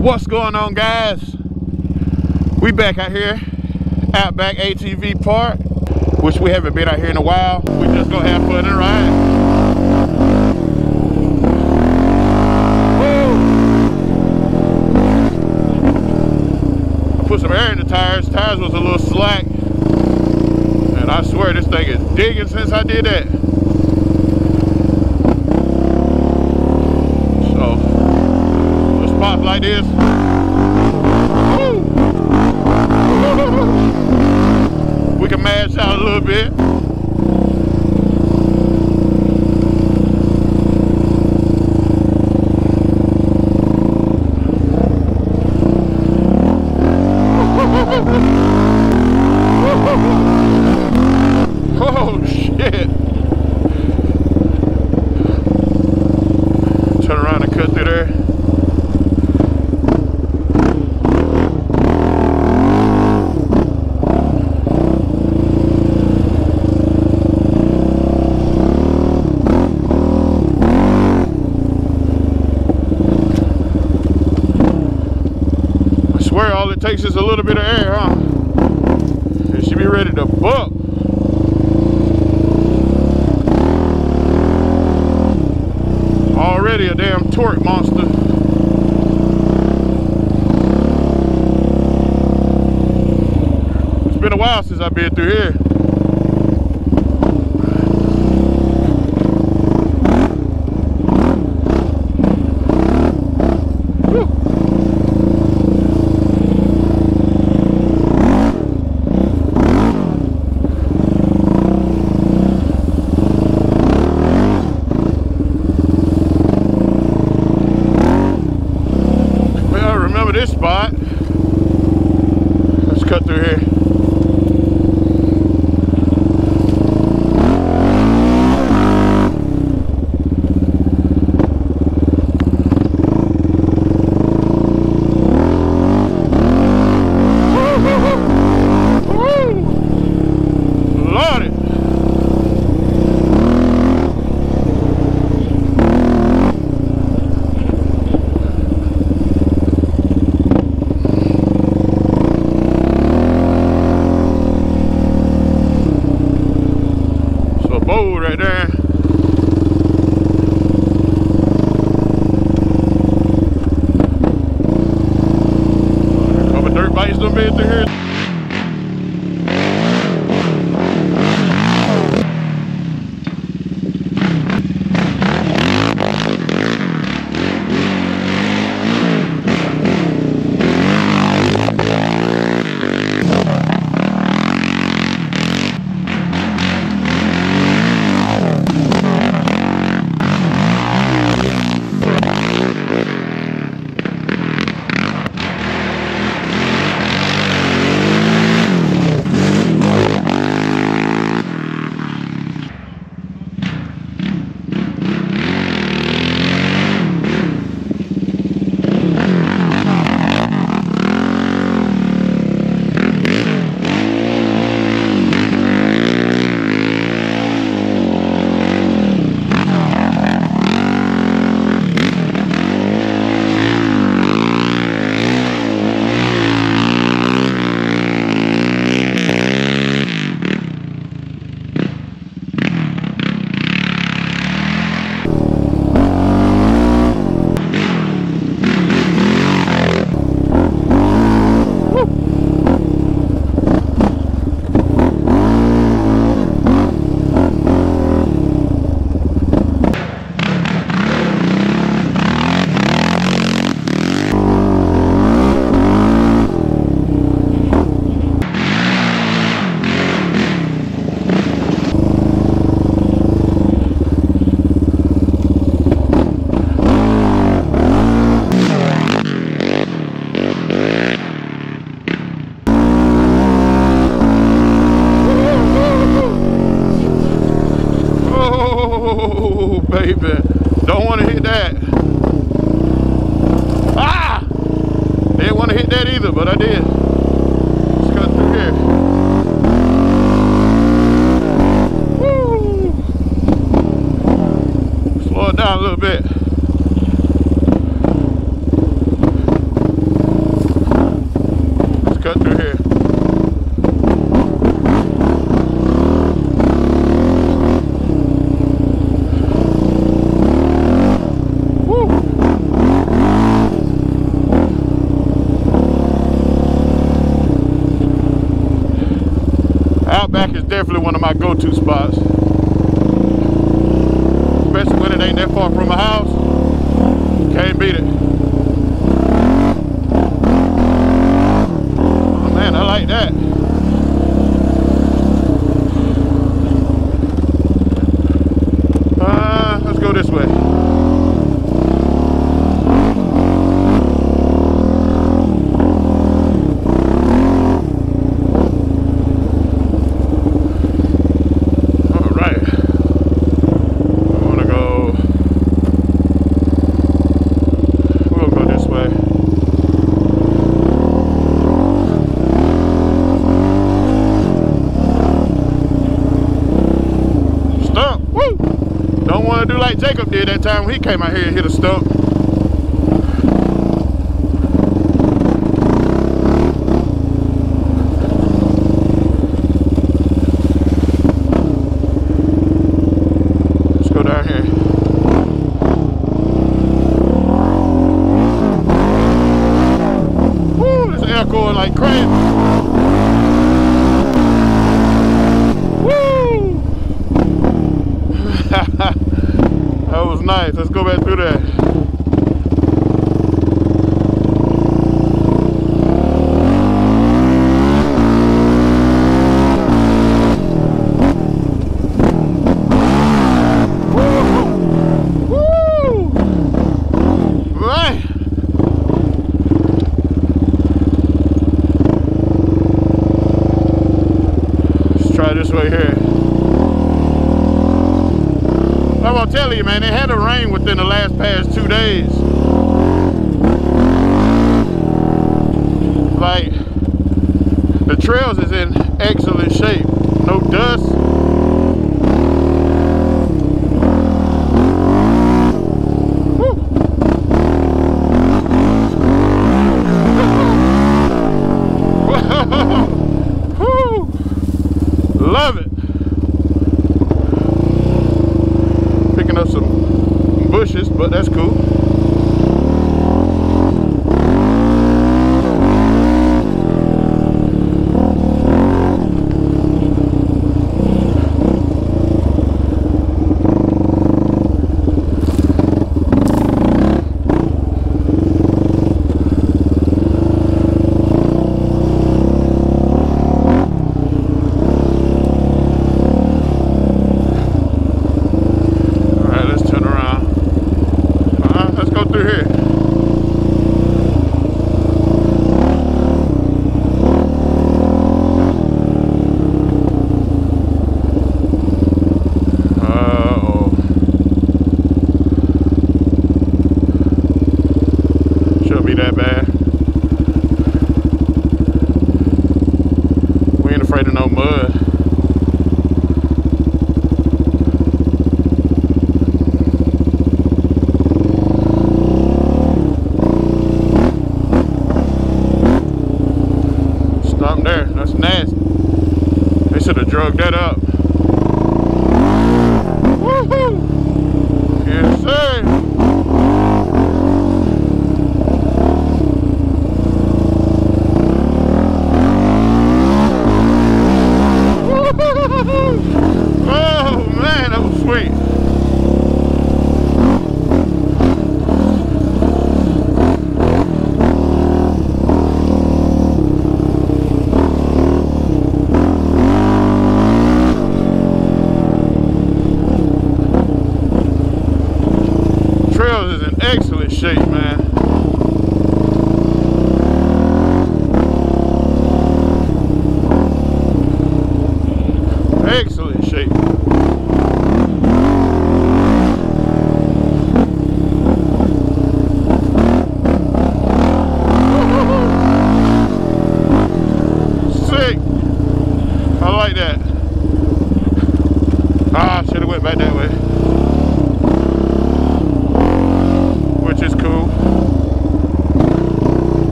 What's going on, guys? We back out here, Outback ATV Park, which we haven't been out here in a while. We just gonna have fun and ride. Woo! I put some air in the tires. Tires was a little slack, and I swear this thing is digging since I did that. So let's pop like this. We can mash out a little bit. Oh shit. Turn around and cut through there. All it takes is a little bit of air, huh? It should be ready to buck. Already a damn torque monster. It's been a while since I've been through here. This spot. Let's cut through here. Lordy. Right there. Couple dirt bikes done been through here. Oh, baby. Don't want to hit that. Ah! Didn't want to hit that either, but I did. Let's cut through here. Woo! Slow it down a little bit. Outback is definitely one of my go-to spots. Especially when it ain't that far from my house. Can't beat it. Oh man, I like that. Let's go this way. Do like Jacob did that time when he came out here and hit a stump. Let's go down here. Woo, this air going like crazy. Woo! That was nice. Let's go back through that. Woo! Right. Let's try this way here. I'm gonna tell you, man, it had to rain within the past 2 days. Like, the trails is in excellent shape. No dust. Woo. Woo. Love it. Up some bushes, but that's cool. That bad. We ain't afraid of no mud. Stop there. That's nasty. They should have drugged that up. Woohoo! Yes, sir. Oh man, that was sweet.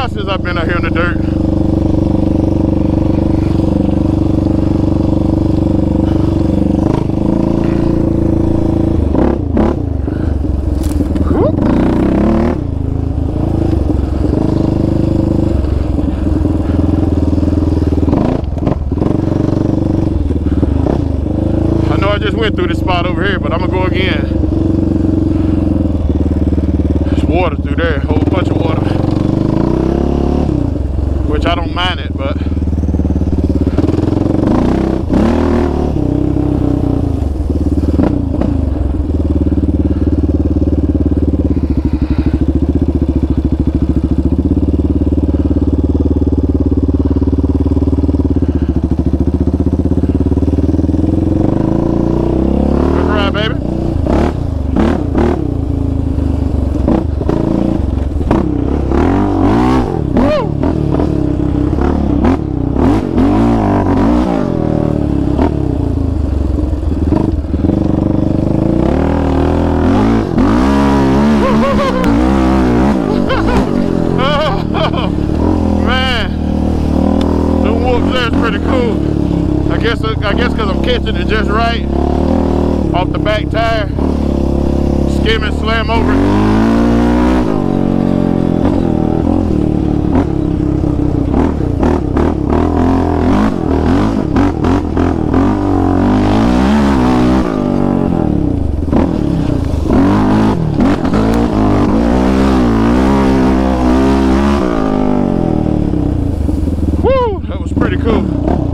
while since I've been out here in the dirt. I know I just went through this spot over here, but I'm gonna go again. There's water through there, a whole bunch of water. Which I don't mind it, but good ride, baby. Pretty cool. I guess because I'm catching it just right off the back tire, skim and slam over. Woo, that was pretty cool.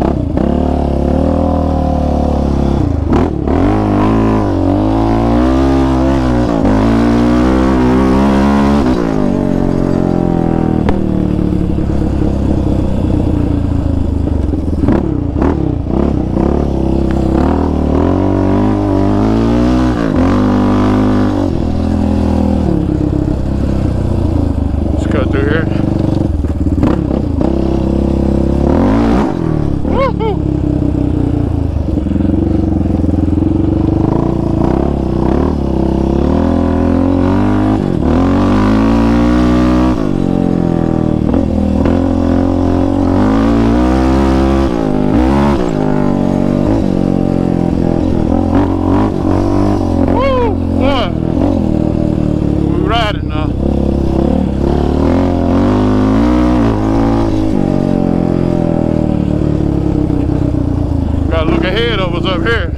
Look ahead of us up here.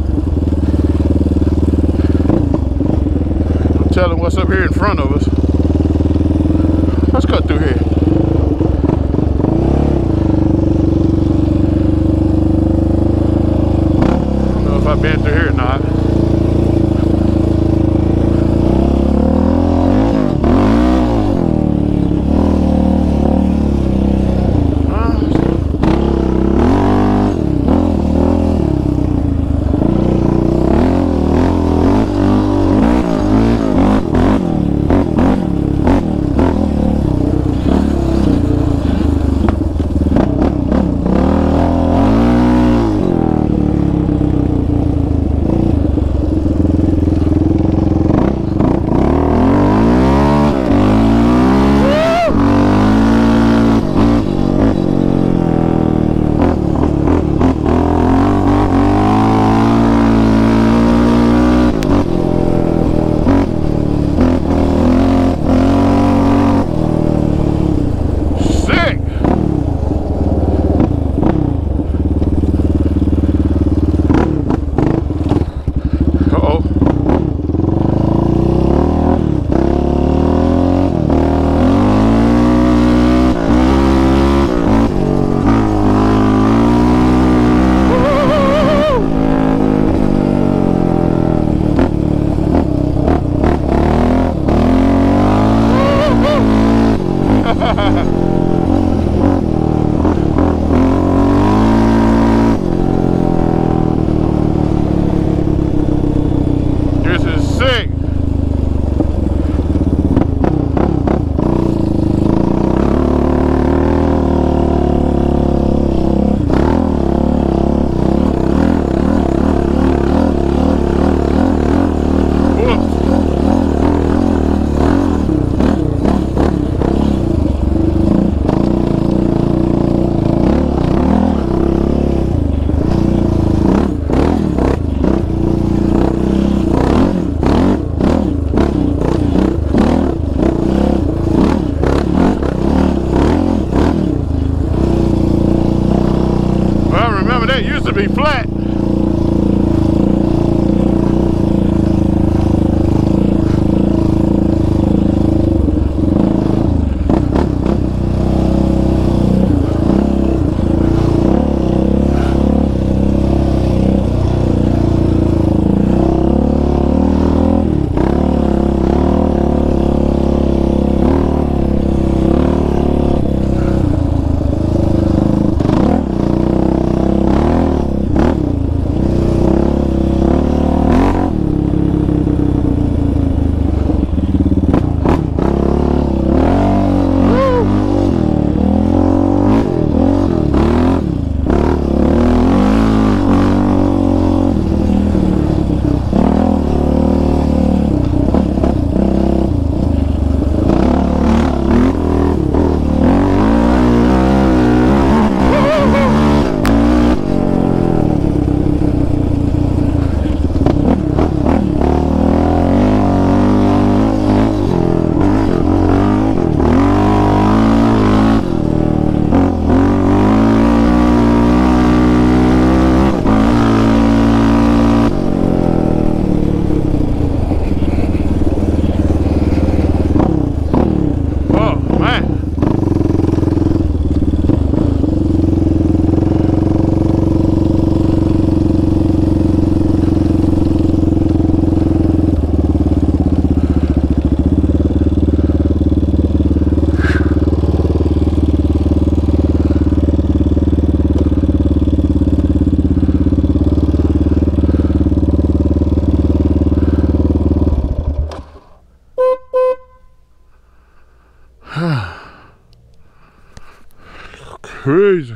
I'm telling what's up here in front of us. Let's cut through here. I don't know if I've been through here or not. crazy.